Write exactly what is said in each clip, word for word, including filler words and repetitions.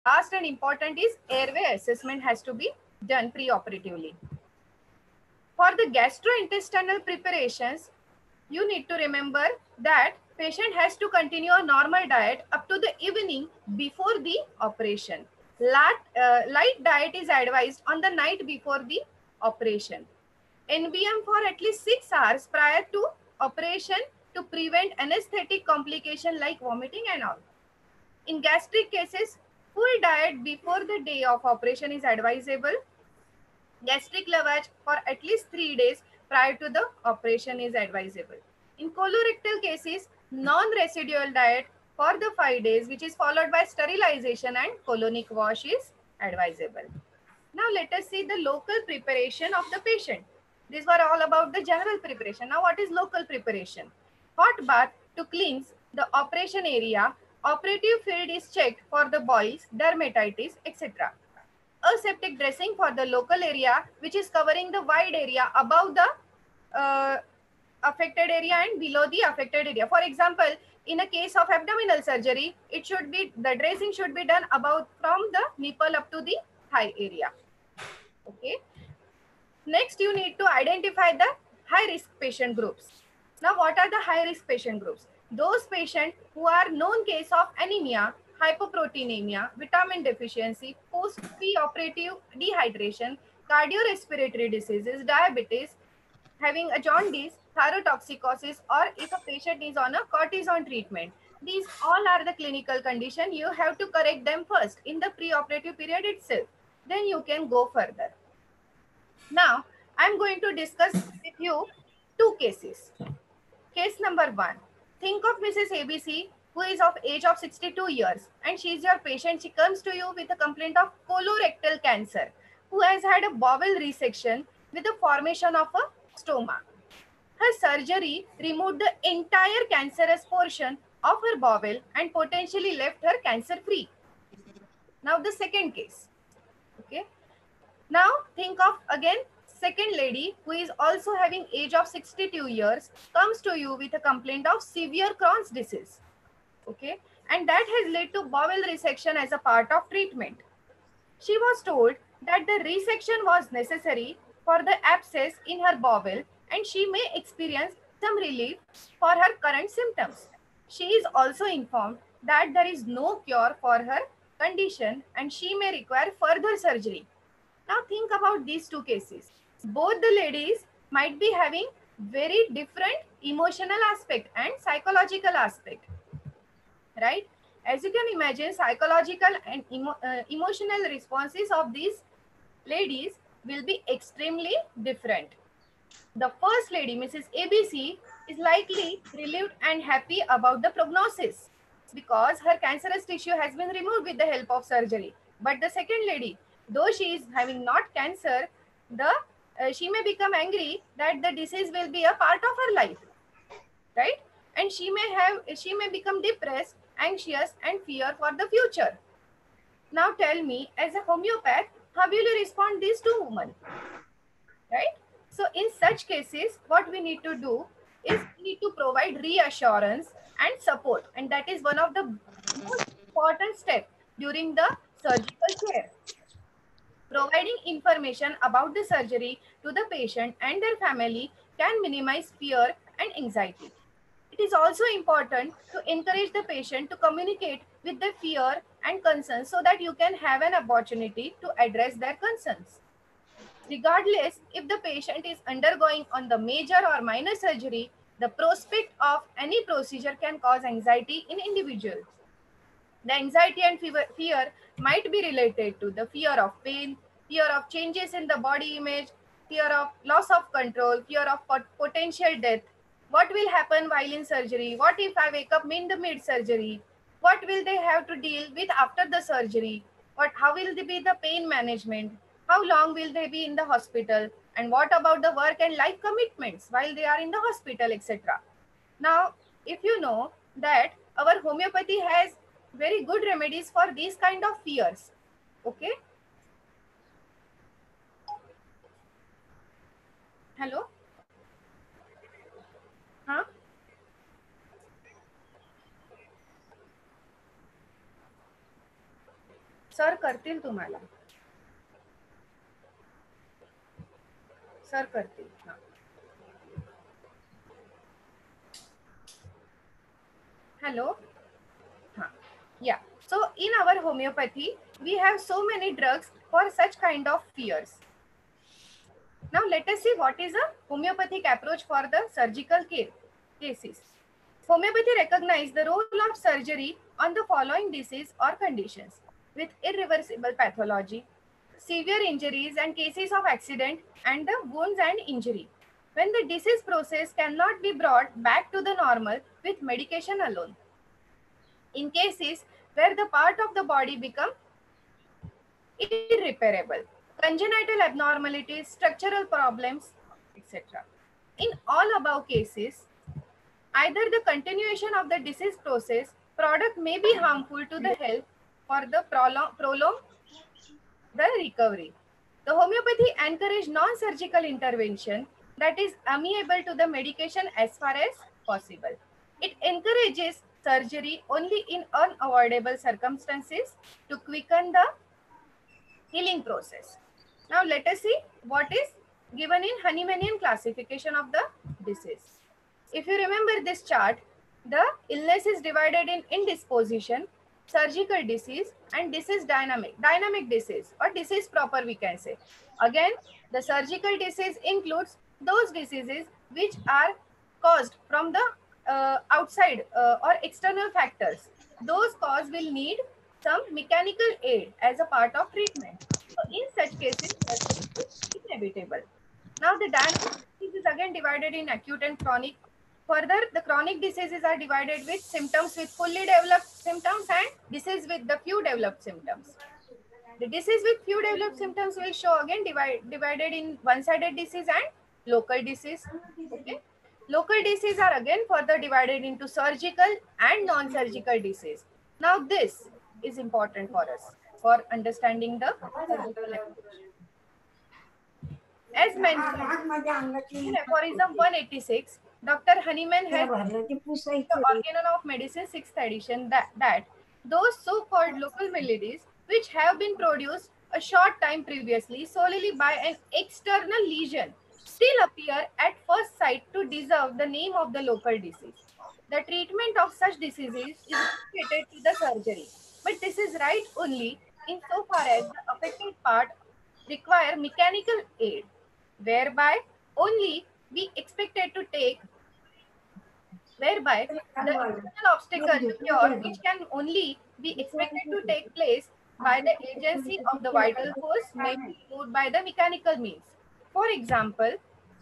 last and important is airway assessment has to be done pre-operatively. For the gastrointestinal preparations, you need to remember that patient has to continue a normal diet up to the evening before the operation. Light, uh, light diet is advised on the night before the operation. N B M for at least six hours prior to operation to prevent anesthetic complication like vomiting and all. In gastric cases, full diet before the day of operation is advisable. Gastric lavage for at least three days prior to the operation is advisable. In colorectal cases, non-residual diet for the five days, which is followed by sterilization and colonic wash, is advisable. Now let us see the local preparation of the patient. These were all about the general preparation. Now what is local preparation? Hot bath to cleanse the operation area. Operative field is checked for the boils, dermatitis, et cetera. Aseptic dressing for the local area, which is covering the wide area above the uh, affected area and below the affected area. For example, in a case of abdominal surgery, it should be, the dressing should be done about from the nipple up to the thigh area. Okay. Next, you need to identify the high risk patient groups. Now, what are the high risk patient groups? Those patients who are known case of anemia, hypoproteinemia, vitamin deficiency, post-operative dehydration, cardiorespiratory diseases, diabetes, having a jaundice, thyrotoxicosis, or if a patient is on a cortisone treatment. These all are the clinical condition. You have to correct them first in the pre-operative period itself. Then you can go further. Now, I am going to discuss with you two cases. Case number one. Think of Missus A B C, who is of age of sixty-two years, and she is your patient. She comes to you with a complaint of colorectal cancer, who has had a bowel resection with the formation of a stoma. Her surgery removed the entire cancerous portion of her bowel and potentially left her cancer free. Now the second case. Okay. Now think of again second lady who is also having age of sixty-two years, comes to you with a complaint of severe Crohn's disease. Okay. And that has led to bowel resection as a part of treatment. She was told that the resection was necessary for the abscess in her bowel and she may experience some relief for her current symptoms. She is also informed that there is no cure for her condition and she may require further surgery. Now think about these two cases. Both the ladies might be having very different emotional aspect and psychological aspect, right? As you can imagine, psychological and emo uh, emotional responses of these ladies will be extremely different. The first lady, Missus A B C, is likely relieved and happy about the prognosis because her cancerous tissue has been removed with the help of surgery. But the second lady, though she is having not cancer, the uh, she may become angry that the disease will be a part of her life, right? And she may have she may become depressed, anxious, and fear for the future. Now tell me, as a homeopath, how will you respond these two women, right? So in such cases, what we need to do is we need to provide reassurance and support, and that is one of the most important steps during the surgical care. Providing information about the surgery to the patient and their family can minimize fear and anxiety. It is also important to encourage the patient to communicate with their fear and concerns so that you can have an opportunity to address their concerns. Regardless if the patient is undergoing on the major or minor surgery, the prospect of any procedure can cause anxiety in individuals. The anxiety and fever, fear might be related to the fear of pain, fear of changes in the body image, fear of loss of control, fear of pot potential death. What will happen while in surgery? What if I wake up in the mid surgery? What will they have to deal with after the surgery? What, how will they be the pain management? How long will they be in the hospital? And what about the work and life commitments while they are in the hospital, et cetera. Now, if you know that our homeopathy has very good remedies for these kind of fears. Okay. Hello. Huh? Sir करतील तुम्हाला, sir करतील. हा. Hello. Huh. Yeah. So in our homeopathy, we have so many drugs for such kind of fears. Now let us see what is a homeopathic approach for the surgical care cases. Homeopathy recognizes the role of surgery on the following disease or conditions with irreversible pathology, severe injuries and cases of accident and the wounds and injury. When the disease process cannot be brought back to the normal with medication alone. In cases where the part of the body become irreparable, congenital abnormalities, structural problems, et cetera. In all above cases, either the continuation of the disease process product may be harmful to the health for the prolong, prolong the recovery. The homeopathy encourage non-surgical intervention that is amiable to the medication as far as possible. It encourages surgery only in unavoidable circumstances to quicken the healing process. Now let us see what is given in Hahnemannian classification of the disease. If you remember this chart, the illness is divided in indisposition, surgical disease and disease dynamic, dynamic disease or disease proper we can say. Again, the surgical disease includes those diseases which are caused from the uh, outside uh, or external factors. Those cause will need some mechanical aid as a part of treatment. So in such cases, surgery is inevitable. Now the dynamic disease is again divided in acute and chronic. Further, the chronic diseases are divided with symptoms with fully developed symptoms and disease with the few developed symptoms. The disease with few developed symptoms will show again divide, divided in one-sided disease and local disease. Okay. Local disease are again further divided into surgical and non-surgical disease. Now this is important for us for understanding the surgical approach. As mentioned in aphorism one eighty-six, Doctor Hahnemann has the Organon of Medicine sixth edition that, that those so-called local maladies which have been produced a short time previously solely by an external lesion still appear at first sight to deserve the name of the local disease. The treatment of such diseases is related to the surgery, but this is right only insofar as the affected part require mechanical aid, whereby only we expected to take whereby the external obstacle to cure which can only be expected to take place by the agency of the vital force may be removed by the mechanical means. For example,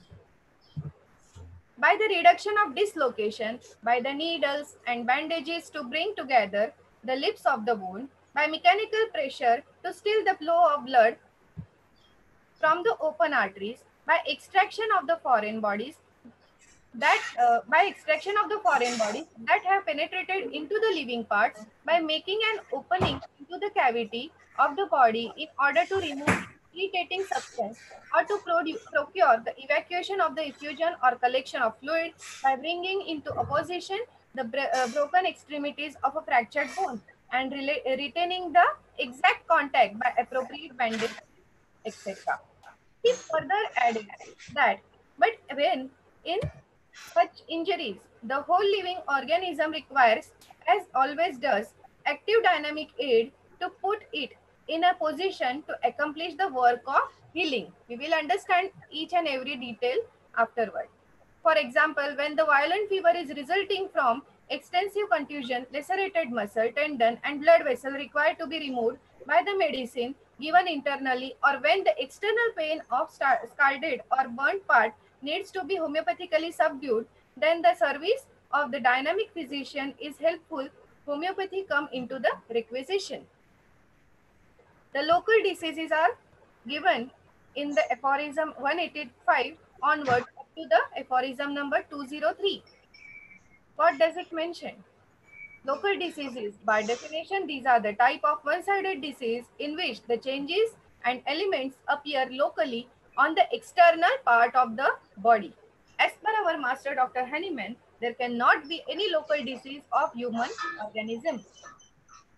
by the reduction of dislocation, by the needles and bandages to bring together the lips of the wound, by mechanical pressure to still the flow of blood from the open arteries, by extraction of the foreign bodies that uh, by extraction of the foreign bodies that have penetrated into the living parts by making an opening into the cavity of the body in order to remove irritating substance or to produ- procure the evacuation of the effusion or collection of fluid by bringing into opposition the br- uh, broken extremities of a fractured bone and rela- retaining the exact contact by appropriate bandage, et cetera. He further added that, but when in such injuries, the whole living organism requires, as always does, active dynamic aid to put it in a position to accomplish the work of healing. We will understand each and every detail afterward. For example, when the violent fever is resulting from extensive contusion, lacerated muscle, tendon, and blood vessel required to be removed by the medicine given internally, or when the external pain of star- scalded or burnt part needs to be homeopathically subdued, then the service of the dynamic physician is helpful. Homeopathy come into the requisition. The local diseases are given in the aphorism one eighty-five onwards up to the aphorism number two oh three. What does it mention? Local diseases, by definition, these are the type of one-sided disease in which the changes and elements appear locally on the external part of the body. As per our master Doctor Hahnemann, there cannot be any local disease of human organism.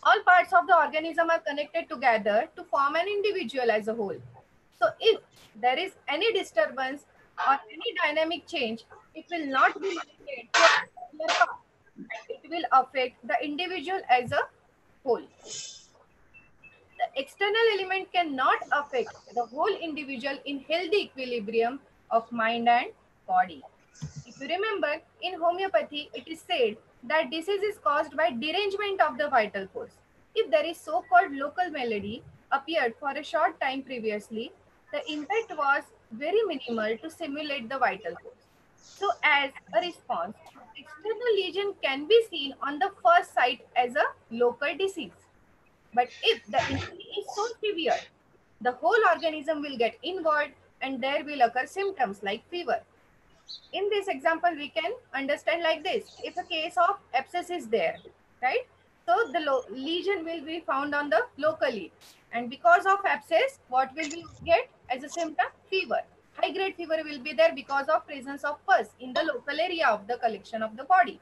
All parts of the organism are connected together to form an individual as a whole. So if there is any disturbance or any dynamic change, it will not be limited to a particular part. It will affect the individual as a whole. The external element cannot affect the whole individual in healthy equilibrium of mind and body. If you remember, in homeopathy, it is said that disease is caused by derangement of the vital force. If there is so-called local malady appeared for a short time previously, the impact was very minimal to simulate the vital force. So as a response, external lesion can be seen on the first sight as a local disease. But if the injury is so severe, the whole organism will get involved and there will occur symptoms like fever. In this example, we can understand like this. If a case of abscess is there, right? So the lesion will be found on the locally. And because of abscess, what will we get as a symptom? Fever. High grade fever will be there because of presence of pus in the local area of the collection of the body.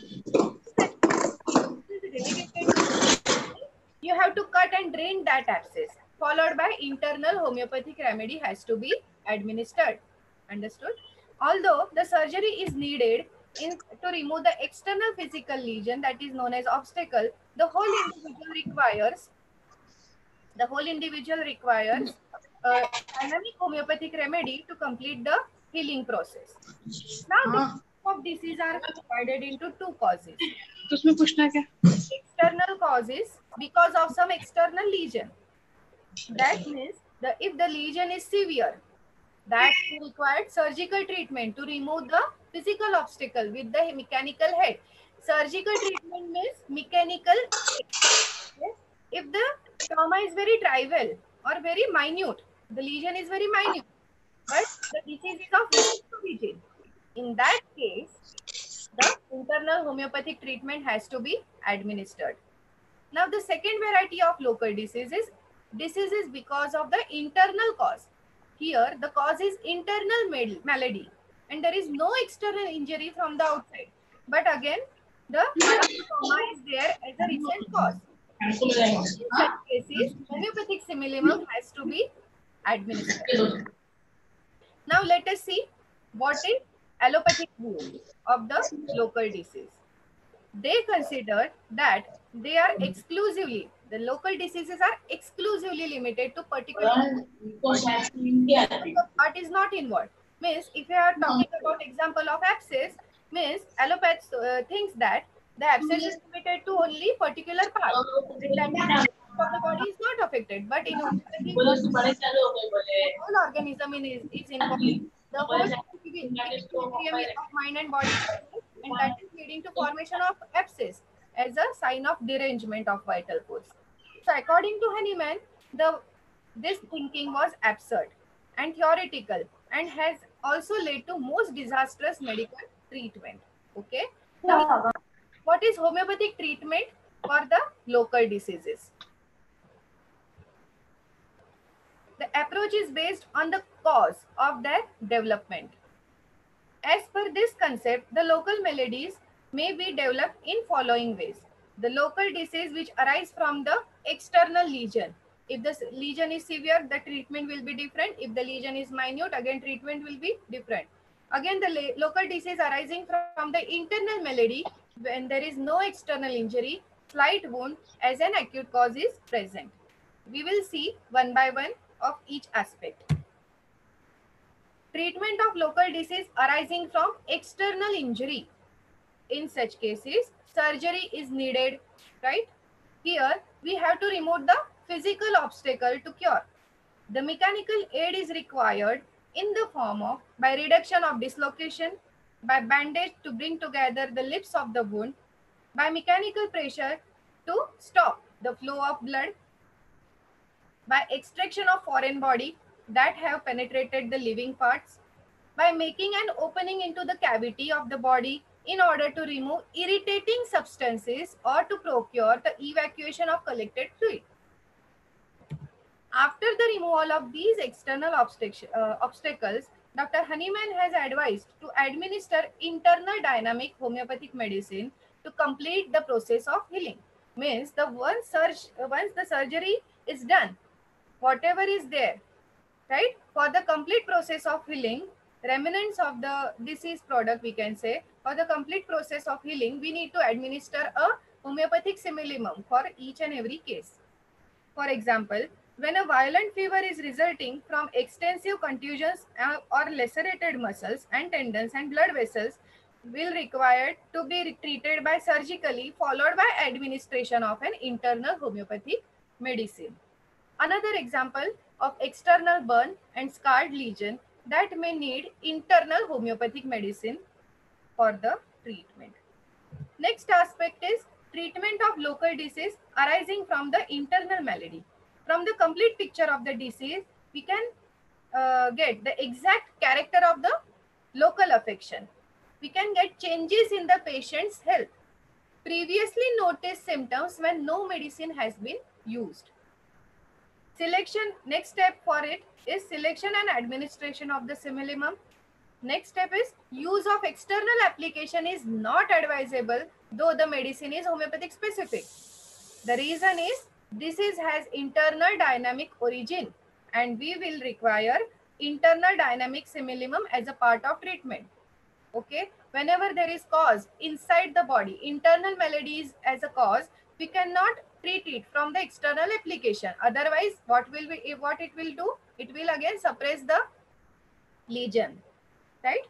This is relegated to you have to cut and drain that abscess, followed by internal homeopathic remedy has to be administered. Understood? Although the surgery is needed in, to remove the external physical lesion that is known as obstacle, the whole individual requires the whole individual requires a dynamic homeopathic remedy to complete the healing process. Now, the हाँ of disease are divided into two causes. तो उसमें पूछना क्या? External causes because of some external lesion. That means the if the lesion is severe, that required surgical treatment to remove the physical obstacle with the mechanical head. Surgical treatment means mechanical head. Okay? If the trauma is very trivial or very minute, the lesion is very minute, but the disease is of recent origin. In that case, the internal homeopathic treatment has to be administered. Now, the second variety of local diseases, diseases because of the internal cause. Here, the cause is internal malady and there is no external injury from the outside. But again, the trauma is there as a recent cause. In such cases, homeopathic similimum has to be administered. Now, let us see what is allopathic view of the local disease. They consider that they are exclusively, the local diseases are exclusively limited to particular part is not involved. Means if you are talking about example of abscess, means allopaths uh, thinks that the abscess is limited to only particular part. And that is of the body is not affected. But in homeopathy, the whole organism is, is involved. The whole equilibrium of mind and body, and that is leading to formation of abscess as a sign of derangement of vital force. So according to Hahnemann, the this thinking was absurd and theoretical and has also led to most disastrous medical treatment. Okay. Now, what is homeopathic treatment for the local diseases? The approach is based on the cause of their development. As per this concept, the local maladies may be developed in following ways. The local disease which arise from the external lesion. If the lesion is severe, the treatment will be different. If the lesion is minute, again treatment will be different. Again, the local disease arising from the internal malady when there is no external injury, slight wound as an acute cause is present. We will see one by one of each aspect. Treatment of local disease arising from external injury. In such cases, surgery is needed, right? Here, we have to remove the physical obstacle to cure. The mechanical aid is required in the form of by reduction of dislocation, by bandage to bring together the lips of the wound, by mechanical pressure to stop the flow of blood, by extraction of foreign body that have penetrated the living parts, by making an opening into the cavity of the body in order to remove irritating substances or to procure the evacuation of collected fluid. After the removal of these external obstac- uh, obstacles, Doctor Hahnemann has advised to administer internal dynamic homeopathic medicine to complete the process of healing. Means the one surge, once the surgery is done, whatever is there, right? For the complete process of healing, remnants of the disease product, we can say, for the complete process of healing, we need to administer a homeopathic similimum for each and every case. For example, when a violent fever is resulting from extensive contusions uh, or lacerated muscles and tendons and blood vessels, will require to be treated by surgically followed by administration of an internal homeopathic medicine. Another example of external burn and scarred lesion that may need internal homeopathic medicine for the treatment. Next aspect is treatment of local disease arising from the internal malady. From the complete picture of the disease, we can uh, get the exact character of the local affection. We can get changes in the patient's health. Previously noticed symptoms when no medicine has been used. Selection, next step for it is selection and administration of the similimum. Next step is use of external application is not advisable though the medicine is homeopathic specific. The reason is disease has internal dynamic origin and we will require internal dynamic similimum as a part of treatment. Okay, whenever there is cause inside the body, internal maladies as a cause, we cannot treat it from the external application. Otherwise, what will be what it will do? It will again suppress the lesion, right?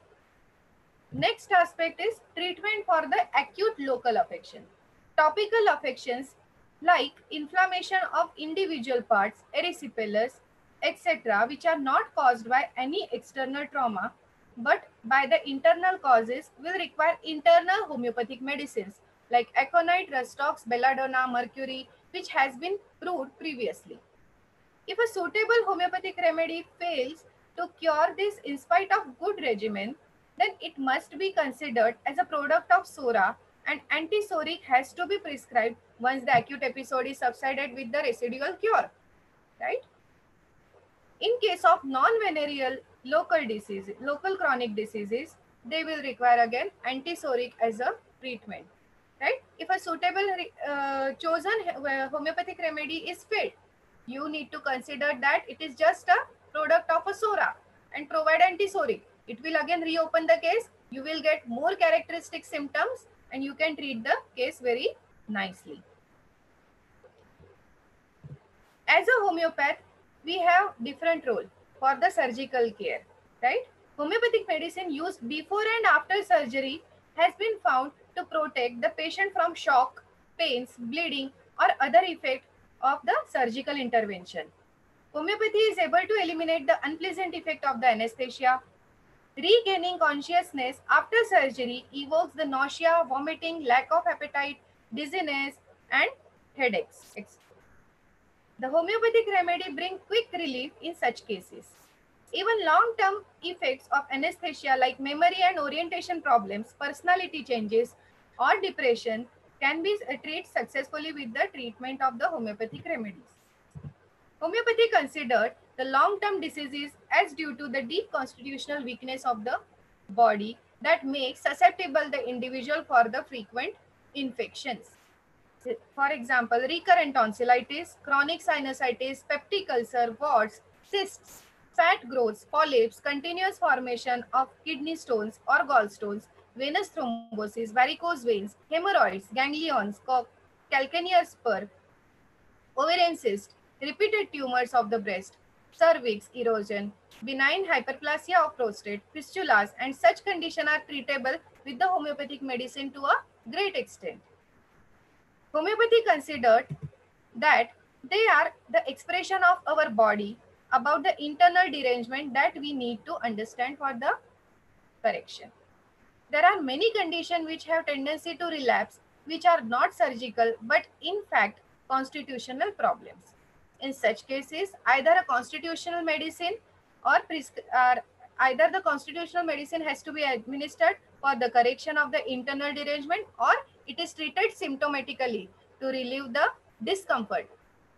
Next aspect is treatment for the acute local affection. Topical affections like inflammation of individual parts, erysipelas, et cetera, which are not caused by any external trauma but by the internal causes, will require internal homeopathic medicines like aconite, rustox, belladonna, mercury, which has been proved previously. If a suitable homeopathic remedy fails to cure this in spite of good regimen, then it must be considered as a product of Sora and antisoric has to be prescribed once the acute episode is subsided with the residual cure, right? In case of non-venereal local disease, local chronic diseases, they will require again antisoric as a treatment, right? If a suitable uh, chosen homeopathic remedy is failed, you need to consider that it is just a product of a Sora and provide antisoric. It will again reopen the case. You will get more characteristic symptoms and you can treat the case very nicely. As a homeopath, we have different role for the surgical care, right? Homeopathic medicine used before and after surgery has been found to protect the patient from shock, pains, bleeding, or other effect of the surgical intervention. Homeopathy is able to eliminate the unpleasant effect of the anesthesia. Regaining consciousness after surgery evokes the nausea, vomiting, lack of appetite, dizziness, and headaches. The homeopathic remedy brings quick relief in such cases. Even long-term effects of anesthesia like memory and orientation problems, personality changes, or depression can be treated successfully with the treatment of the homeopathic remedies. Homeopathy considered the long-term diseases as due to the deep constitutional weakness of the body that makes susceptible the individual for the frequent infections. For example, recurrent tonsillitis, chronic sinusitis, peptic ulcer, warts, cysts, fat growths, polyps, continuous formation of kidney stones or gallstones, venous thrombosis, varicose veins, hemorrhoids, ganglions, calcaneal spur, ovarian cyst, repeated tumors of the breast, cervix erosion, benign hyperplasia of prostate, fistulas, and such conditions are treatable with the homeopathic medicine to a great extent. Homeopathy considered that they are the expression of our body about the internal derangement that we need to understand for the correction. There are many conditions which have tendency to relapse, which are not surgical, but in fact constitutional problems. In such cases, either a constitutional medicine or, or either the constitutional medicine has to be administered for the correction of the internal derangement, or it is treated symptomatically to relieve the discomfort.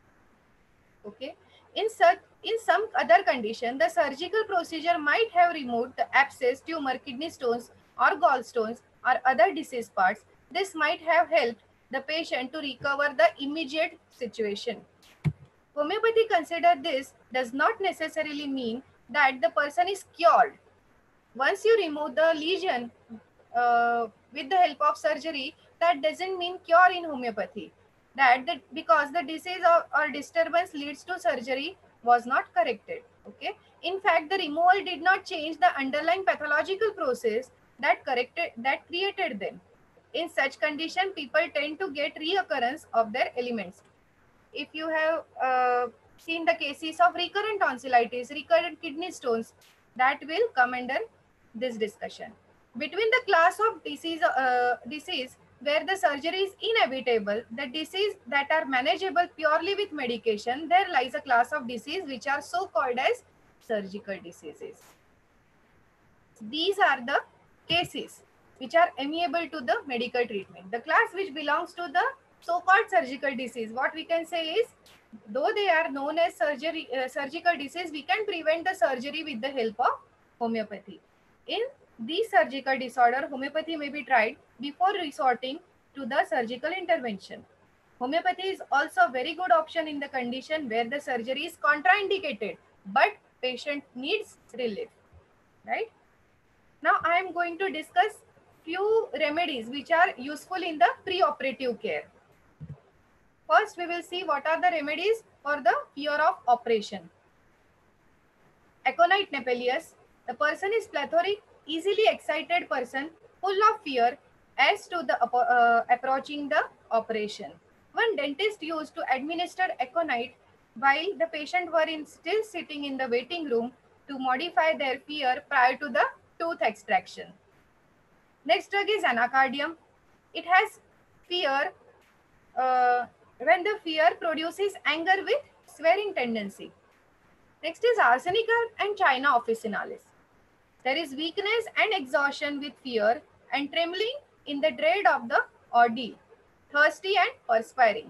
Okay. In such, in some other condition, the surgical procedure might have removed the abscess, tumor, kidney stones, or gallstones, or other disease parts. This might have helped the patient to recover the immediate situation. Homeopathy consider this does not necessarily mean that the person is cured. Once you remove the lesion uh, with the help of surgery, that doesn't mean cure in homeopathy. That the, because the disease or, or disturbance leads to surgery was not corrected. Okay. In fact, the removal did not change the underlying pathological process that corrected that created them. In such condition, people tend to get reoccurrence of their ailments. If you have uh, seen the cases of recurrent tonsillitis, recurrent kidney stones, that will come under this discussion. Between the class of disease, uh, disease where the surgery is inevitable, the disease that are manageable purely with medication, there lies a class of disease which are so called as surgical diseases. These are the cases which are amiable to the medical treatment. The class which belongs to the so-called surgical disease, what we can say is, though they are known as surgery, uh, surgical disease, we can prevent the surgery with the help of homeopathy. In these surgical disorder, homeopathy may be tried before resorting to the surgical intervention. Homeopathy is also a very good option in the condition where the surgery is contraindicated, but patient needs relief, right? Now I am going to discuss few remedies which are useful in the pre-operative care. First, we will see what are the remedies for the fear of operation. Aconite Nepalius, the person is plethoric, easily excited person, full of fear as to the uh, approaching the operation. One dentist used to administer aconite while the patient were in still sitting in the waiting room to modify their fear prior to the tooth extraction. Next drug is anacardium. It has fear uh, when the fear produces anger with swearing tendency. Next is arsenica and China officinalis. There is weakness and exhaustion with fear and trembling in the dread of the ordeal, thirsty and perspiring.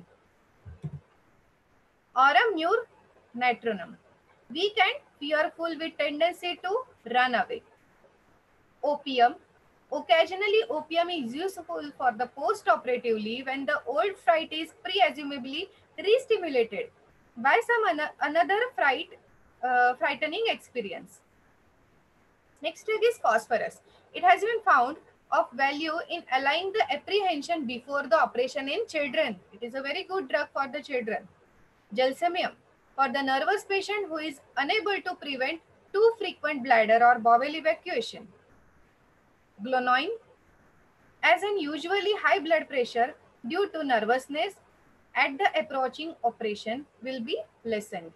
Aurum mur natronum. Weak and fearful with tendency to run away. Opium. Occasionally, opium is useful for the post-operatively when the old fright is presumably re-stimulated by some an another fright, uh, frightening experience. Next drug is phosphorus. It has been found of value in allaying the apprehension before the operation in children. It is a very good drug for the children. Gelsemium. For the nervous patient who is unable to prevent too frequent bladder or bowel evacuation. Glonoine, as in usually high blood pressure due to nervousness at the approaching operation will be lessened.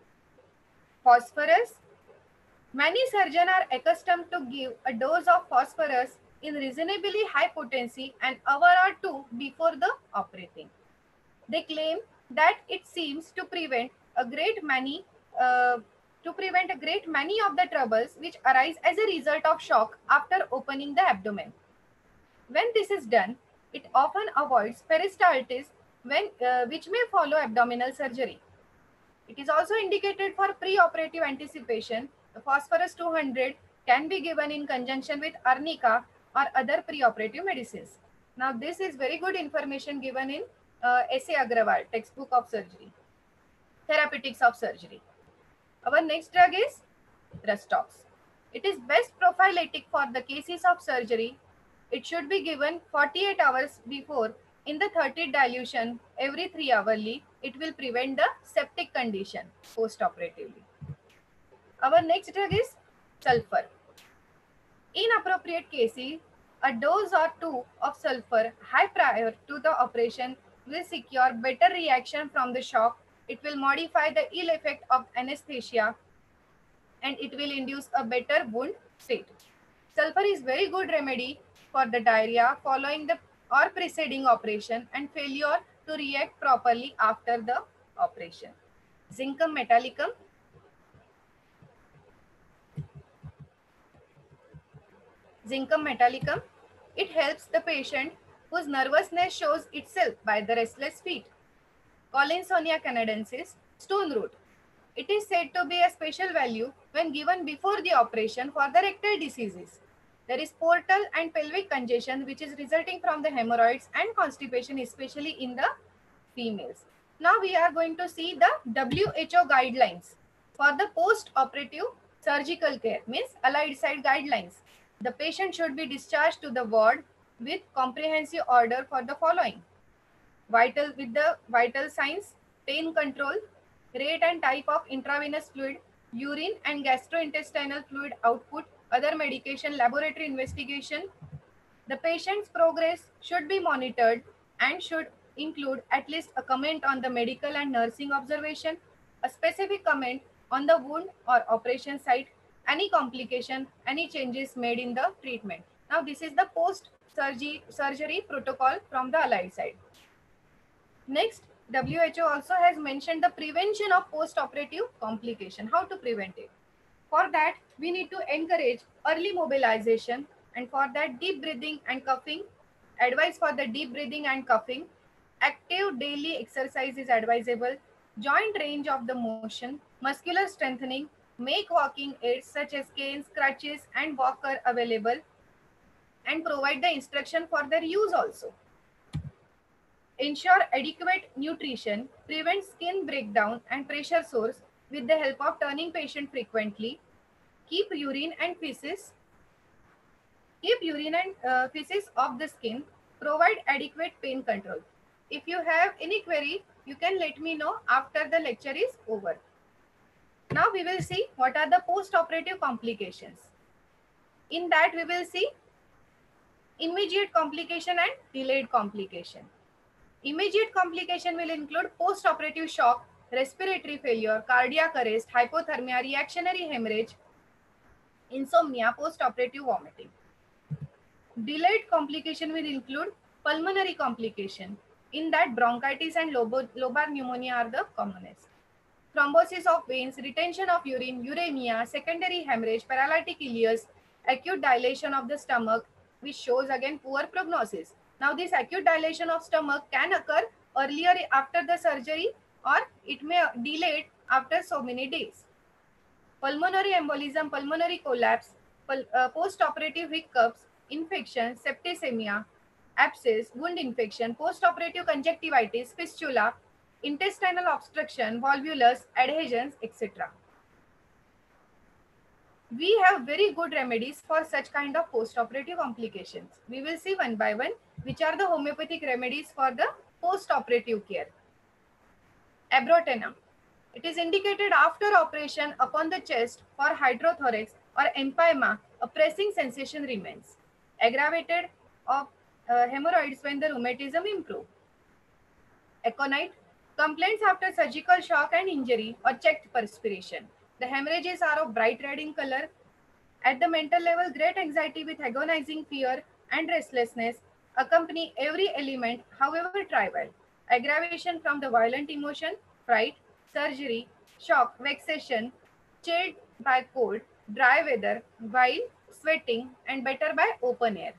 Phosphorus, many surgeons are accustomed to give a dose of phosphorus in reasonably high potency an hour or two before the operating. They claim that it seems to prevent a great many uh, to prevent a great many of the troubles which arise as a result of shock after opening the abdomen. When this is done, it often avoids peristalsis when, uh, which may follow abdominal surgery. It is also indicated for pre-operative anticipation. The phosphorus two hundred can be given in conjunction with arnica or other pre-operative medicines. Now, this is very good information given in uh, S A Agrawal, textbook of surgery, therapeutics of surgery. Our next drug is Rustox. It is best prophylactic for the cases of surgery. It should be given forty-eight hours before in the thirty dilution every three hourly. It will prevent the septic condition post-operatively. Our next drug is sulfur. In appropriate cases, a dose or two of sulfur high prior to the operation will secure better reaction from the shock. It will modify the ill effect of anesthesia and it will induce a better wound state. Sulfur is very good remedy for the diarrhea following the or preceding operation and failure to react properly after the operation. Zincum metallicum. Zincum metallicum. It helps the patient whose nervousness shows itself by the restless feet. Collinsonia canadensis, stone root. It is said to be a special value when given before the operation for the rectal diseases. There is portal and pelvic congestion which is resulting from the hemorrhoids and constipation, especially in the females. Now we are going to see the W H O guidelines for the post-operative surgical care, means allied side guidelines. The patient should be discharged to the ward with comprehensive order for the following: vital with the vital signs, pain control, rate and type of intravenous fluid, urine and gastrointestinal fluid output, other medication, laboratory investigation. The patient's progress should be monitored and should include at least a comment on the medical and nursing observation, a specific comment on the wound or operation site, any complication, any changes made in the treatment. Now this is the post surgery surgery protocol from the allied side. Next, W H O also has mentioned the prevention of post-operative complication, how to prevent it. For that, we need to encourage early mobilization, and for that deep breathing and coughing, advice for the deep breathing and coughing, active daily exercise is advisable, joint range of the motion, muscular strengthening, make walking aids such as canes, crutches and walker available, and provide the instruction for their use also. Ensure adequate nutrition, prevent skin breakdown and pressure sores with the help of turning patient frequently. Keep urine and feces, keep urine and uh, feces off the skin. Provide adequate pain control. If you have any query, you can let me know after the lecture is over. Now we will see what are the post-operative complications. In that we will see immediate complication and delayed complication. Immediate complication will include post-operative shock, respiratory failure, cardiac arrest, hypothermia, reactionary hemorrhage, insomnia, post-operative vomiting. Delayed complication will include pulmonary complication. In that, bronchitis and lobar pneumonia are the commonest. Thrombosis of veins, retention of urine, uremia, secondary hemorrhage, paralytic ileus, acute dilation of the stomach, which shows again poor prognosis. Now, this acute dilation of stomach can occur earlier after the surgery, or it may delay after so many days. Pulmonary embolism, pulmonary collapse, pul uh, post-operative hiccups, infection, septicemia, abscess, wound infection, post-operative conjunctivitis, fistula, intestinal obstruction, volvulus, adhesions, et cetera. We have very good remedies for such kind of post-operative complications. We will see one by one which are the homeopathic remedies for the post-operative care. Abrotenum. It is indicated after operation upon the chest for hydrothorax or empyema, a pressing sensation remains. Aggravated of uh, hemorrhoids when the rheumatism improve. Aconite. Complaints after surgical shock and injury or checked perspiration. The hemorrhages are of bright red in color. At the mental level, great anxiety with agonizing fear and restlessness accompany every element, however trivial. Aggravation from the violent emotion, fright, surgery, shock, vexation, chilled by cold, dry weather, while sweating, and better by open air.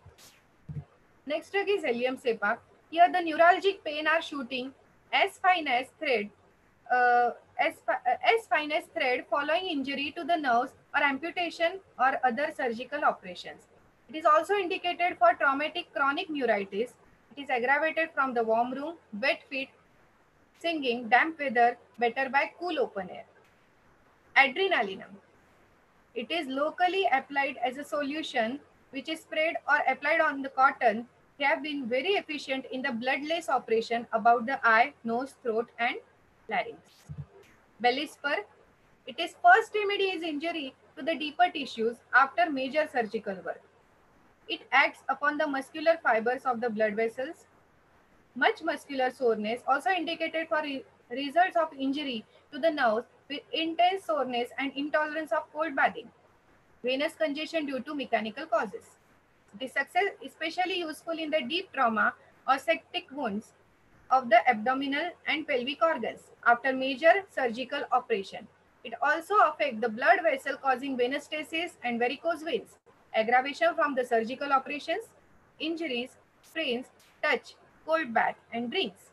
Next drug is Helium Sepa. Here the neuralgic pain are shooting as fine as thread, uh, as, uh, as fine as thread following injury to the nerves or amputation or other surgical operations. It is also indicated for traumatic chronic neuritis. It is aggravated from the warm room, wet feet, singing, damp weather, better by cool open air. Adrenalinum. It is locally applied as a solution which is sprayed or applied on the cotton. They have been very efficient in the bloodless operation about the eye, nose, throat and larynx. Belly spur. It is first remedy is injury to the deeper tissues after major surgical work. It acts upon the muscular fibers of the blood vessels. Much muscular soreness also indicated for re results of injury to the nerves with intense soreness and intolerance of cold bathing. Venous congestion due to mechanical causes. It is success, especially useful in the deep trauma or septic wounds of the abdominal and pelvic organs after major surgical operation. It also affects the blood vessel causing venous stasis and varicose veins, aggravation from the surgical operations, injuries, sprains, touch, cold bath and drinks.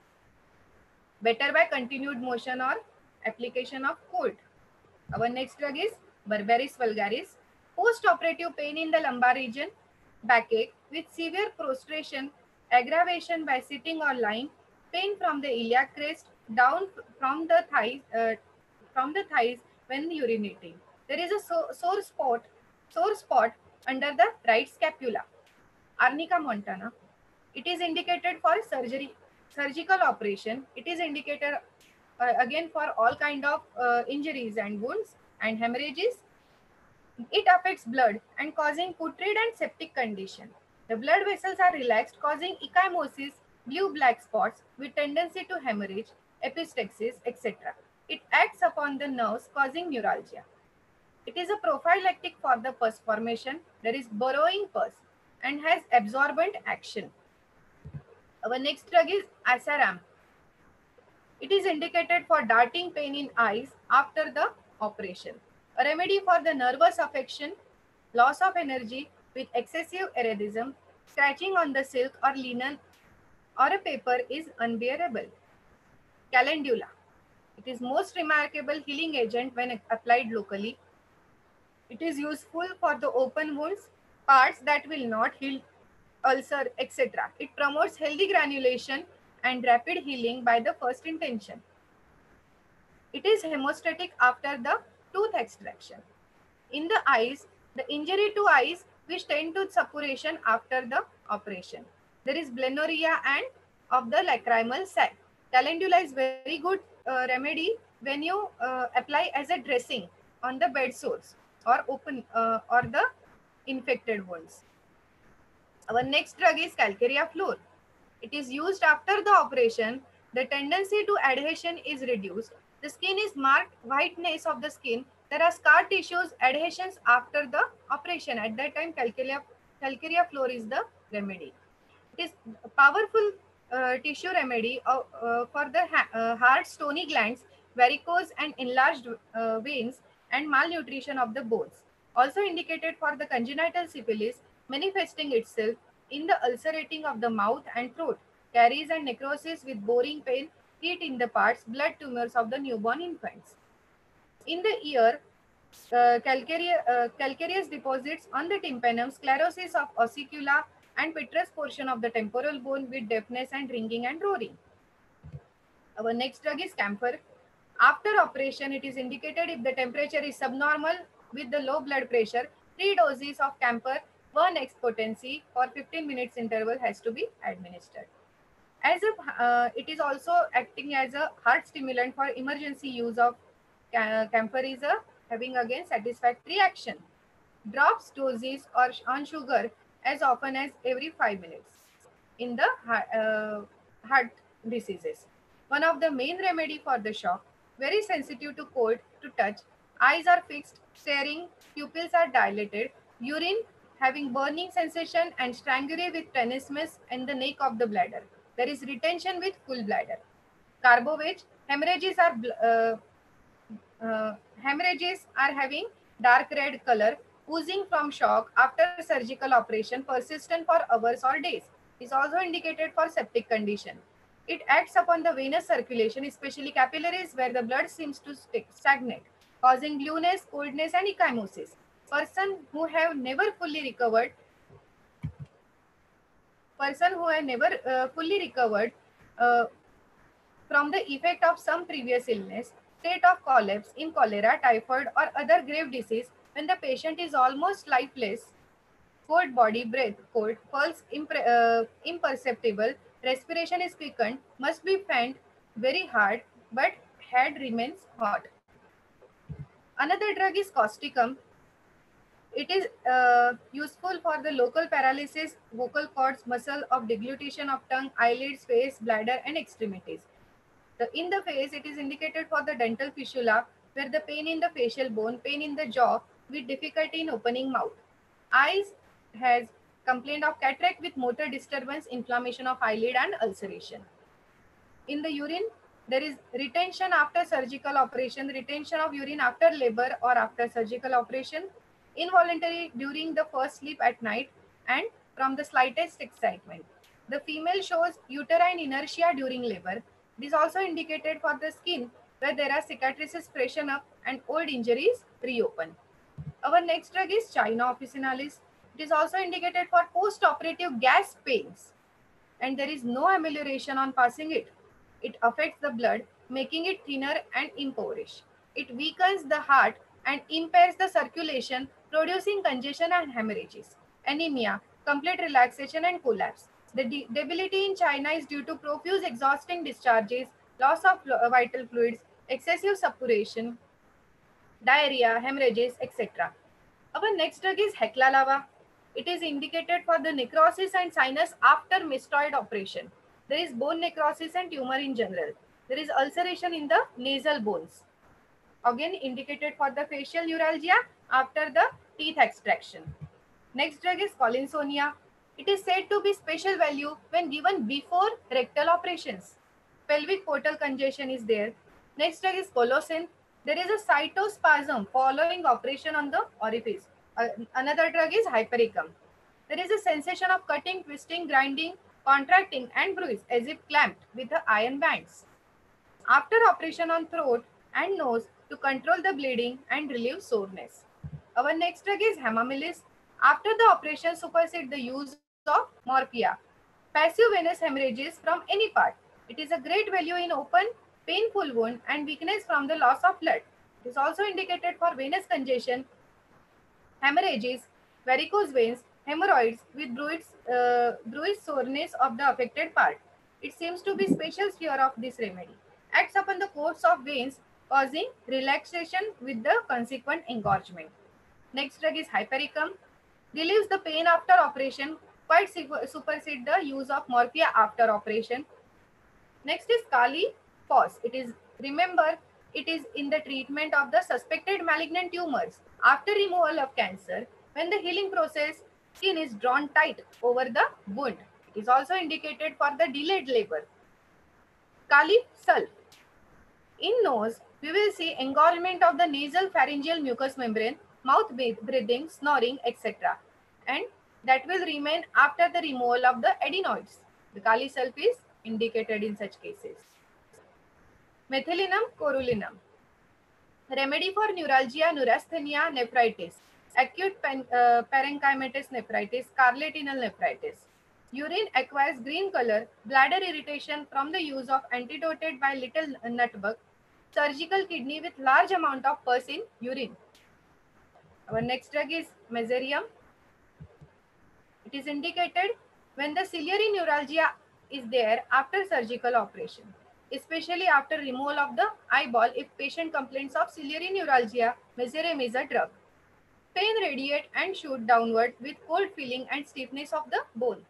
Better by continued motion or application of cold. Our next drug is Berberis vulgaris. Post-operative pain in the lumbar region, backache with severe prostration, aggravation by sitting or lying, pain from the iliac crest down from the thighs, uh, from the thighs when urinating. There is a so sore spot, sore spot under the right scapula, arnica montana. It is indicated for surgery, surgical operation. It is indicated uh, again for all kind of uh, injuries and wounds and hemorrhages. It affects blood and causing putrid and septic condition. The blood vessels are relaxed, causing ecchymosis, blue-black spots with tendency to hemorrhage, epistaxis, et cetera. It acts upon the nerves, causing neuralgia. It is a prophylactic for the pus formation. There is burrowing pus and has absorbent action. Our next drug is Asaram. It is indicated for darting pain in eyes after the operation. A remedy for the nervous affection, loss of energy with excessive erethism, scratching on the silk or linen or a paper is unbearable. Calendula. It is most remarkable healing agent when applied locally. It is useful for the open wounds, parts that will not heal, ulcer, et cetera. It promotes healthy granulation and rapid healing by the first intention. It is hemostatic after the tooth extraction. In the eyes, the injury to eyes which tend to suppuration after the operation. There is blenorrhea and of the lacrimal sac. Calendula is very good uh, remedy when you uh, apply as a dressing on the bed sores or open uh, or the infected wounds. Our next drug is Calcarea fluor. It is used after the operation. The tendency to adhesion is reduced. The skin is marked whiteness of the skin. There are scar tissues, adhesions after the operation. At that time, Calcarea, Calcarea fluor is the remedy. It is a powerful uh, tissue remedy uh, uh, for the ha uh, heart, stony glands, varicose and enlarged uh, veins, and malnutrition of the bones. Also indicated for the congenital syphilis, manifesting itself in the ulcerating of the mouth and throat, caries and necrosis with boring pain, heat in the parts, blood tumors of the newborn infants. In the ear, uh, calcareous, uh, calcareous deposits on the tympanum, sclerosis of ossicula and petrous portion of the temporal bone with deafness and ringing and roaring. Our next drug is camphor. After operation, it is indicated if the temperature is subnormal with the low blood pressure, three doses of camphor, one x potency for fifteen minutes interval has to be administered. As a, uh, it is also acting as a heart stimulant for emergency use of camphor is a having again satisfactory action. Drops doses or on sugar as often as every five minutes in the uh, heart diseases. One of the main remedy for the shock, very sensitive to cold, to touch, eyes are fixed, staring, pupils are dilated, urine having burning sensation and strangury with tenesmus in the neck of the bladder. There is retention with full bladder. Carbovage, hemorrhages are uh, uh, hemorrhages are having dark red color, oozing from shock after surgical operation, persistent for hours or days. Is also indicated for septic condition. It acts upon the venous circulation, especially capillaries where the blood seems to stagnate, causing blueness, coldness and ecchymosis. Person who have never fully recovered, person who have never uh, fully recovered uh, from the effect of some previous illness, state of collapse in cholera, typhoid or other grave disease, when the patient is almost lifeless, cold body, breath cold, pulse uh, imperceptible, respiration is quickened, must be fanned very hard, but head remains hot. Another drug is causticum. It is uh, useful for the local paralysis, vocal cords, muscle of deglutition of tongue, eyelids, face, bladder and extremities. The, in the face, it is indicated for the dental fistula, where the pain in the facial bone, pain in the jaw with difficulty in opening mouth. Eyes has complaint of cataract with motor disturbance, inflammation of eyelid and ulceration. In the urine, there is retention after surgical operation, retention of urine after labor or after surgical operation, involuntary during the first sleep at night and from the slightest excitement. The female shows uterine inertia during labor. It is also indicated for the skin where there are cicatrices freshen up and old injuries reopen. Our next drug is China officinalis. It is also indicated for post-operative gas pains, and there is no amelioration on passing it. It affects the blood, making it thinner and impoverish. It weakens the heart and impairs the circulation, producing congestion and hemorrhages, anemia, complete relaxation and collapse. The de- debility in China is due to profuse exhausting discharges, loss of flu- vital fluids, excessive suppuration, diarrhea, hemorrhages, et cetera. Our next drug is Hecla lava. It is indicated for the necrosis and sinus after mastoid operation. There is bone necrosis and tumor in general. There is ulceration in the nasal bones. Again indicated for the facial neuralgia after the teeth extraction. Next drug is Collinsonia. It is said to be special value when given before rectal operations. Pelvic portal congestion is there. Next drug is Colocin. There is a cytospasm following operation on the orifice. Uh, another drug is Hypericum. There is a sensation of cutting, twisting, grinding, contracting and bruise as if clamped with the iron bands. After operation on throat and nose to control the bleeding and relieve soreness. Our next drug is Hemamilis. After the operation, supersede the use of morphia. Passive venous hemorrhages from any part. It is a great value in open, painful wound and weakness from the loss of blood. It is also indicated for venous congestion, hemorrhages, varicose veins, hemorrhoids with bruised, uh, bruised soreness of the affected part. It seems to be special sphere of this remedy. Acts upon the course of veins, causing relaxation with the consequent engorgement. Next drug is Hypericum. Relieves the pain after operation, quite supersede the use of morphia after operation. Next is Kali Phos. It is, remember, it is in the treatment of the suspected malignant tumors after removal of cancer when the healing process skin is drawn tight over the wound. It is also indicated for the delayed labor. Kali Sulf. In nose, we will see engorgement of the nasal pharyngeal mucous membrane, mouth breathing, snoring, et cetera. And that will remain after the removal of the adenoids. The Kali Sulf is indicated in such cases. Methelinum corulinum. Remedy for neuralgia, neurasthenia, nephritis, acute pen, uh, parenchymatous nephritis, scarlatinal nephritis. Urine acquires green color, bladder irritation from the use of antidoted by little nutbug, surgical kidney with large amount of pus in urine. Our next drug is Mesothelium. It is indicated when the ciliary neuralgia is there after surgical operation, especially after removal of the eyeball. If patient complains of ciliary neuralgia, Mesothelium is a drug. Pain radiate and shoot downward with cold feeling and stiffness of the bone.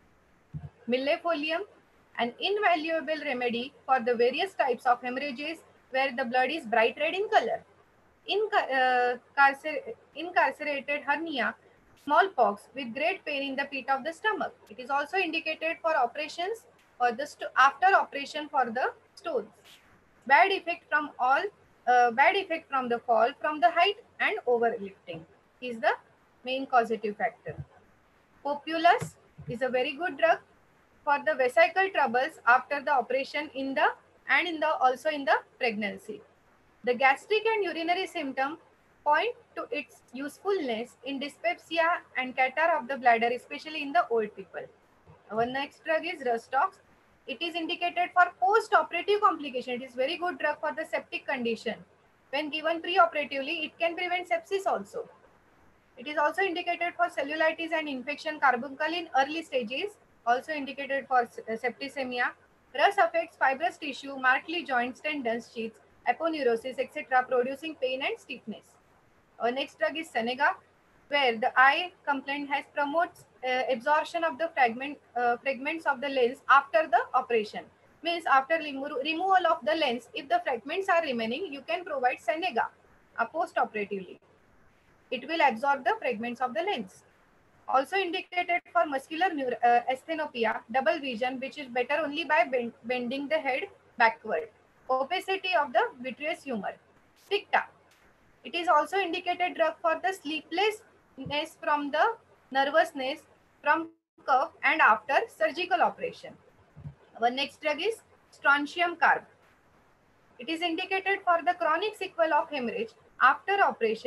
Milefolium, an invaluable remedy for the various types of hemorrhages where the blood is bright red in color. Incar uh, incarcerated hernia, smallpox with great pain in the pit of the stomach. It is also indicated for operations or the after operation for the stones. Bad effect from all, uh, bad effect from the fall from the height and overlifting is the main causative factor. Populus is a very good drug for the vesical troubles after the operation in the and in the also in the pregnancy. The gastric and urinary symptom point to its usefulness in dyspepsia and catarrh of the bladder, especially in the old people. Our next drug is Rustox. It is indicated for post-operative complication. It is very good drug for the septic condition. When given pre-operatively, it can prevent sepsis also. It is also indicated for cellulitis and infection carbuncle in early stages, also indicated for septicemia. Rus affects fibrous tissue, markedly joints, tendons, sheaths, aponeurosis, et cetera, producing pain and stiffness. Our next drug is Senega, where the eye complaint has promotes uh, absorption of the fragment uh, fragments of the lens after the operation. Means after remo removal of the lens, if the fragments are remaining, you can provide Senega uh, post-operatively. It will absorb the fragments of the lens. Also indicated for muscular uh, asthenopia, double vision, which is better only by bend, bending the head backward. Opacity of the vitreous humor. Stricta. It is also indicated drug for the sleeplessness from the nervousness from cough and after surgical operation. Our next drug is strontium carb. It is indicated for the chronic sequel of hemorrhage after operations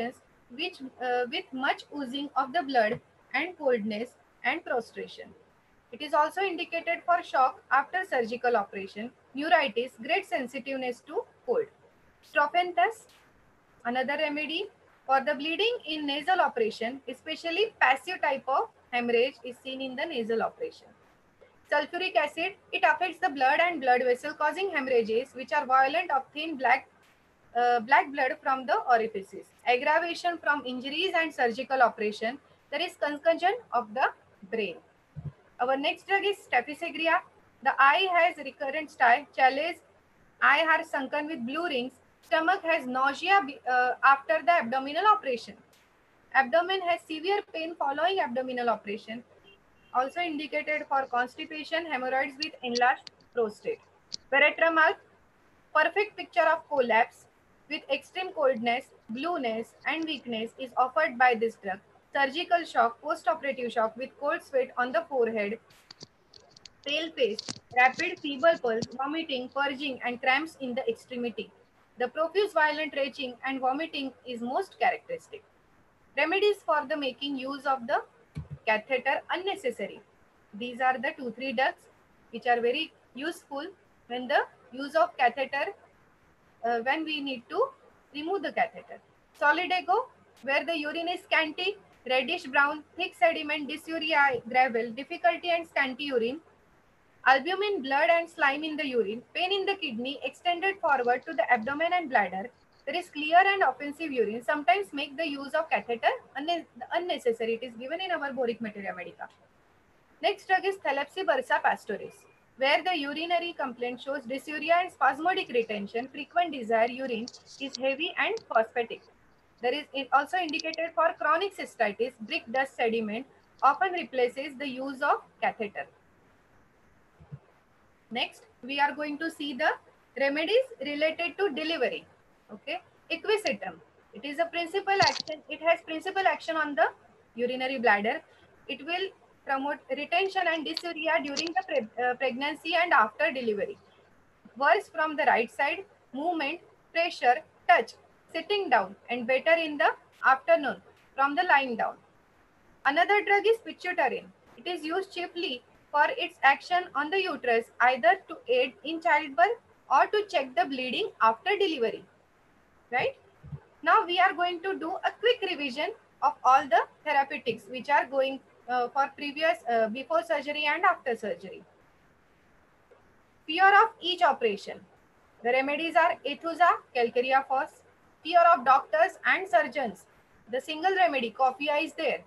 which, uh, with much oozing of the blood and coldness and prostration. It is also indicated for shock after surgical operation, neuritis, great sensitiveness to cold. Strophanthus, another remedy for the bleeding in nasal operation, especially passive type of hemorrhage is seen in the nasal operation. Sulfuric acid, it affects the blood and blood vessel causing hemorrhages which are violent of thin black uh, black blood from the orifices. Aggravation from injuries and surgical operation. There is concussion of the brain. Our next drug is staphysagria. The eye has recurrent sty, chalice, eye are sunken with blue rings, stomach has nausea uh, after the abdominal operation. Abdomen has severe pain following abdominal operation. Also indicated for constipation, hemorrhoids with enlarged prostate. Paratramal, perfect picture of collapse with extreme coldness, blueness, and weakness is offered by this drug. Surgical shock, post-operative shock with cold sweat on the forehead, pale face, rapid feeble pulse, vomiting, purging, and cramps in the extremity. The profuse violent retching and vomiting is most characteristic. Remedies for the making use of the catheter unnecessary. These are the two, three drugs which are very useful when the use of catheter, uh, when we need to remove the catheter. Solidago, where the urine is scanty, reddish brown, thick sediment, dysuria, gravel, difficulty and scanty urine, albumin, blood and slime in the urine, pain in the kidney extended forward to the abdomen and bladder. There is clear and offensive urine. Sometimes make the use of catheter unne unnecessary. It is given in our boric materia medica. Next drug is Thalassi bursa pastoris, where the urinary complaint shows dysuria and spasmodic retention. Frequent desire urine is heavy and phosphatic. There is also indicated for chronic cystitis. Brick dust sediment often replaces the use of catheter. Next, we are going to see the remedies related to delivery. Okay, equisetum. It is a principal action. It has principal action on the urinary bladder. It will promote retention and dysuria during the pre uh, pregnancy and after delivery. Worse from the right side, movement, pressure, touch, sitting down, and better in the afternoon from the lying down. Another drug is pituitary. It is used chiefly for its action on the uterus, either to aid in childbirth or to check the bleeding after delivery. Right? Now we are going to do a quick revision of all the therapeutics which are going uh, for previous, uh, before surgery and after surgery. Fear of each operation. The remedies are Ethusa, Calcarea Fos. Fear of doctors and surgeons. The single remedy, Coffea, is there.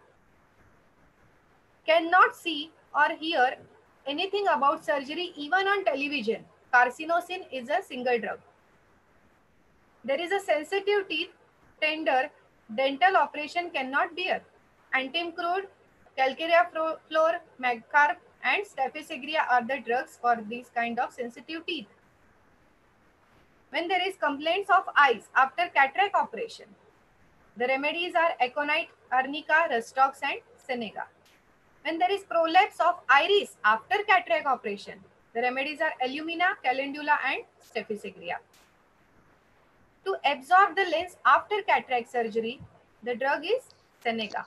Cannot see or hear anything about surgery even on television. Carcinosin is a single drug. There is a sensitive teeth, tender, dental operation cannot bear. Antimcrude, Calcarea floor, Magcarb and Staphysagria are the drugs for these kind of sensitive teeth. When there is complaints of eyes after cataract operation, the remedies are Aconite, Arnica, Rustox and Senega. When there is prolapse of iris after cataract operation, the remedies are Illumina, Calendula and Staphysagria. To absorb the lens after cataract surgery, the drug is Senega.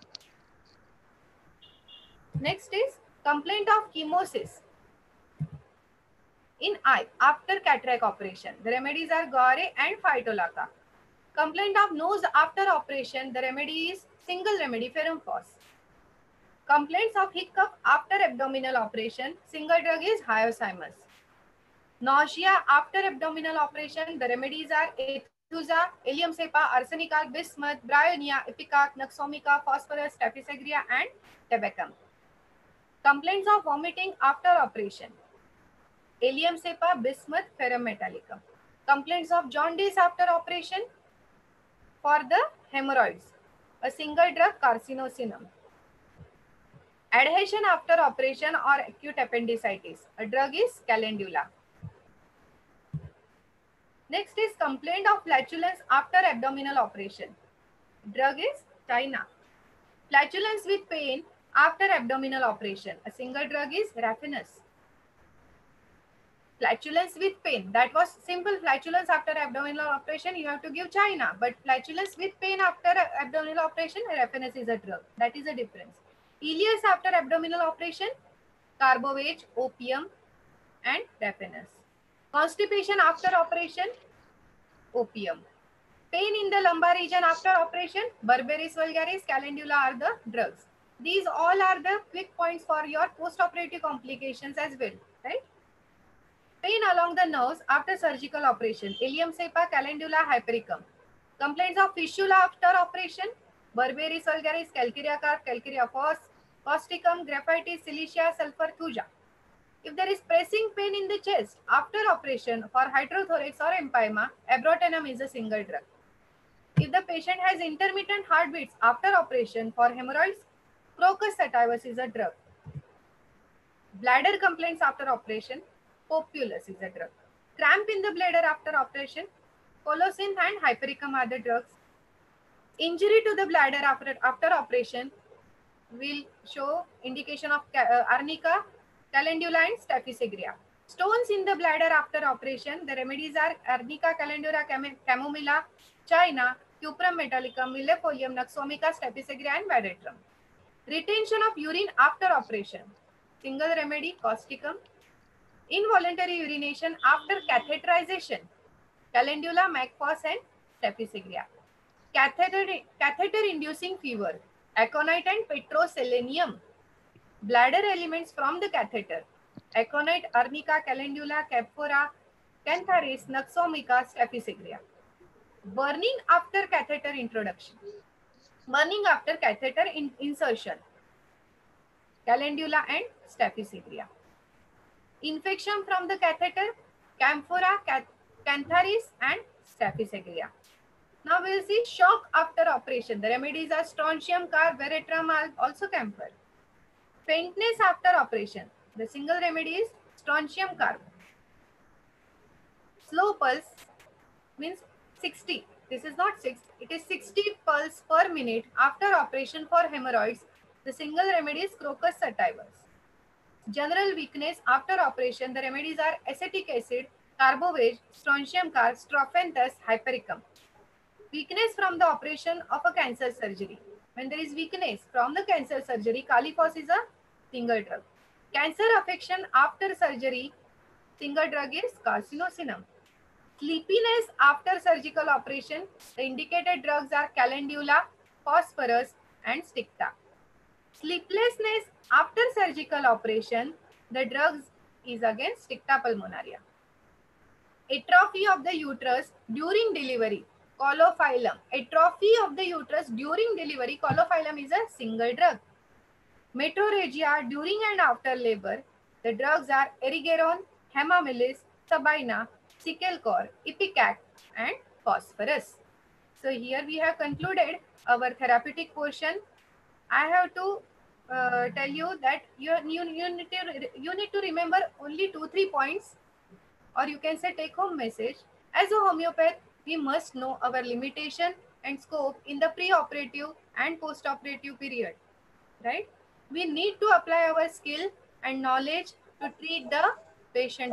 Next is complaint of chemosis in eye after cataract operation. The remedies are Guare and Phytolacca. Complaint of nose after operation, the remedy is single remedy Ferrum Phos. Complaints of hiccup after abdominal operation, single drug is Hyoscyamus. Nausea after abdominal operation, the remedies are Ethusa, Ilium cepa, Arsenicum, Bismuth, Bryonia, Ipecac, Noxomica, Phosphorus, Staphysagria and Tabacum. Complaints of vomiting after operation, Ilium cepa, Bismuth, Ferrum Metallicum. Complaints of jaundice after operation, for the hemorrhoids, a single drug Carcinosinum. Adhesion after operation or acute appendicitis, a drug is Calendula. Next is complaint of flatulence after abdominal operation. Drug is China. Flatulence with pain after abdominal operation, a single drug is Rapinus. Flatulence with pain, that was simple. Flatulence after abdominal operation, you have to give China. But flatulence with pain after abdominal operation, Reference is a drug. That is a difference. Ileus after abdominal operation, Carbovage, opium, and Reference. Constipation after operation, opium. Pain in the lumbar region after operation, Berberis vulgaris, Calendula are the drugs. These all are the quick points for your post-operative complications as well, right? Pain along the nerves after surgical operation, Ilium cepa, Calendula, hypericum. Complaints of fistula after operation, Berberis vulgaris, Calcarea carp, Calcarea fos, causticum, graphitis, silicia, sulfur, thuja. If there is pressing pain in the chest after operation for hydrothorax or empyema, abrotenum is a single drug. If the patient has intermittent heartbeats after operation for hemorrhoids, Crocus sativus is a drug. Bladder complaints after operation, Populus is a drug. Cramp in the bladder after operation, Colocin and hypericum are the drugs. Injury to the bladder after, after operation will show indication of uh, arnica, calendula and staphysagria. Stones in the bladder after operation, the remedies are arnica, calendula, chamomilla, China, Cuprum metallicum, millefolium, Naxomica, staphysagria and Vadetrum. Retention of urine after operation, single remedy, causticum. Involuntary urination after catheterization, Calendula, Macphos and staphysagria. Catheter, catheter inducing fever, aconite and petroselenium. Bladder elements from the catheter, aconite, arnica, calendula, caphora, cantharis, Naxomica, staphysagria. Burning after catheter introduction, burning after catheter in insertion, calendula and staphysagria. Infection from the catheter, camphora, cantharis and staphysagria. Now we will see shock after operation. The remedies are strontium, carb, veratrum, also camphor. Faintness after operation. The single remedy is strontium carb. Slow pulse means sixty. This is not six. It is sixty pulse per minute after operation for hemorrhoids. The single remedy is Crocus sativus. General weakness after operation. The remedies are acetic acid, Carbovage, strontium carb, Strophanthus, hypericum. Weakness from the operation of a cancer surgery. When there is weakness from the cancer surgery, Califos is a single drug. Cancer affection after surgery, single drug is carcinosinum. Sleepiness after surgical operation, the indicated drugs are calendula, phosphorus and sticta. Sleeplessness after surgical operation, the drugs is again sticta pulmonaria. Atrophy of the uterus during delivery, Colophylum. Atrophy of the uterus during delivery, Colophylum is a single drug. Metrorrhagia during and after labor, the drugs are Erigeron, Hemamylis, Sabina, Cicalcor, Ipecac and phosphorus. So here we have concluded our therapeutic portion. I have to uh, tell you that you, you, you, need to, you need to remember only two, three points, or you can say take home message. As a homeopath, we must know our limitation and scope in the pre-operative and post-operative period, right? We need to apply our skill and knowledge to treat the patient.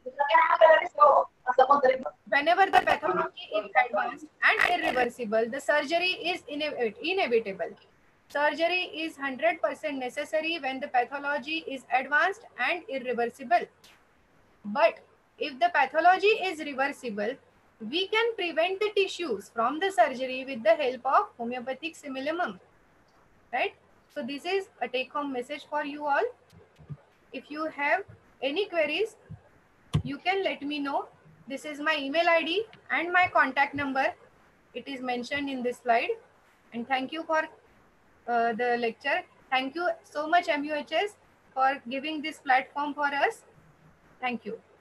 Whenever the pathology is advanced and irreversible, the surgery is inevitable. Surgery is one hundred percent necessary when the pathology is advanced and irreversible. But if the pathology is reversible, we can prevent the tissues from the surgery with the help of homeopathic simillimum, right? So this is a take-home message for you all. If you have any queries, you can let me know. This is my email I D and my contact number. It is mentioned in this slide. And thank you for uh, the lecture. Thank you so much M U H S for giving this platform for us. Thank you.